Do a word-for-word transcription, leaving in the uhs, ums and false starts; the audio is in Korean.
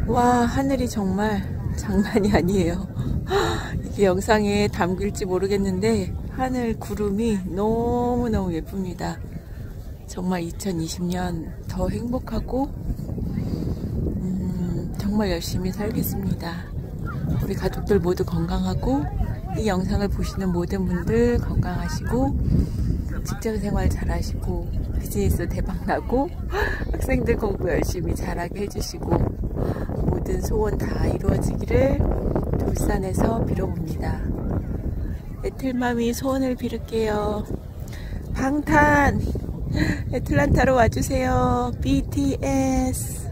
와, 하늘이 정말 장난이 아니에요. 이게 영상에 담길지 모르겠는데 하늘 구름이 너무너무 예쁩니다. 정말 이천이십 년 더 행복하고 음, 정말 열심히 살겠습니다. 우리 가족들 모두 건강하고 이 영상을 보시는 모든 분들 건강하시고 직장생활 잘하시고 비즈니스 대박나고 학생들 공부 열심히 잘하게 해주시고 모든 소원 다 이루어지기를 돌산에서 빌어봅니다. 애틀맘이 소원을 빌을게요. 방탄 애틀란타로 와주세요. 비티에스